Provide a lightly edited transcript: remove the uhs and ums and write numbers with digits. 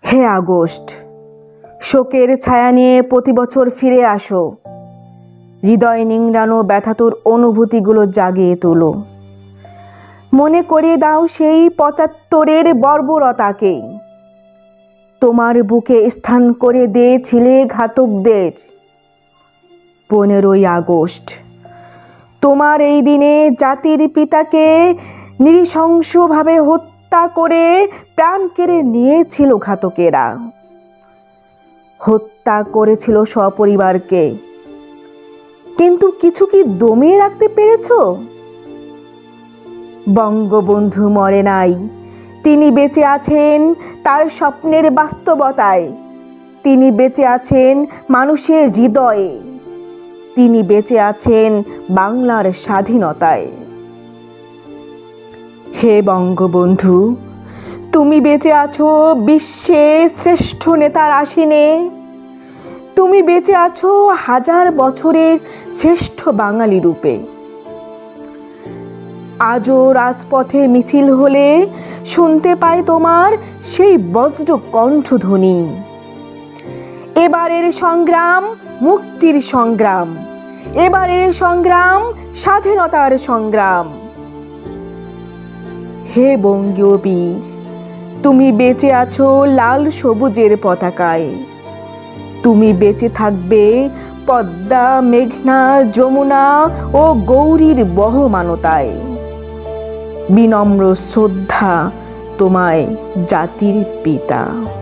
হে August, শোকের ছায়া নিয়ে প্রতি বছর ফিরে আসো। হৃদয় নিংড়ানো ব্যথাতুর অনুভূতিগুলো জাগিয়ে তোলো। মনে করিয়ে দাও সেই ৭৫-এর বর্বরতাকে। তোমার বুকে স্থান করে দিয়েছিলে ঘাতকদের। ১৫ই আগস্ট, তোমার এই দিনে জাতির পিতাকে নৃশংসভাবে হত্যা করে প্রাণ কেড়ে নিয়েছিল ঘাতকেরা। হত্যা করেছিল সপরিবারকে। কিন্তু কিছু কি দমিয়ে রাখতে পেরেছো? বঙ্গবন্ধু মরে নাই, তিনি বেঁচে আছেন তার স্বপ্নের বাস্তবতায়। তিনি বেঁচে আছেন মানুষের হৃদয়ে। তিনি বেঁচে আছেন বাংলার স্বাধীনতায়। হে বঙ্গবন্ধু, তুমি বেঁচে আছো বিশ্বের শ্রেষ্ঠ নেতার আসনে। তুমি বেঁচে আছো হাজার বছরের শ্রেষ্ঠ বাঙালি রূপে। আজও রাজপথে মিছিল হলে শুনতে পাই তোমার সেই বজ্র কণ্ঠধ্বনি। এবারের সংগ্রাম মুক্তির সংগ্রাম, এবারের সংগ্রাম স্বাধীনতার সংগ্রাম। হে বঙ্গীয় বীর, তুমি বেঁচে আছো লাল সবুজের পতাকায়। তুমি বেঁচে থাকবে পদ্মা, মেঘনা, যমুনা ও গৌরীর বহমানতায়। বিনম্র শ্রদ্ধা তোমায় জাতির পিতা।